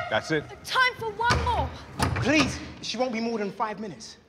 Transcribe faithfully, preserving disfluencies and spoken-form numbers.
That's it. Time for one more. Please, she won't be more than five minutes.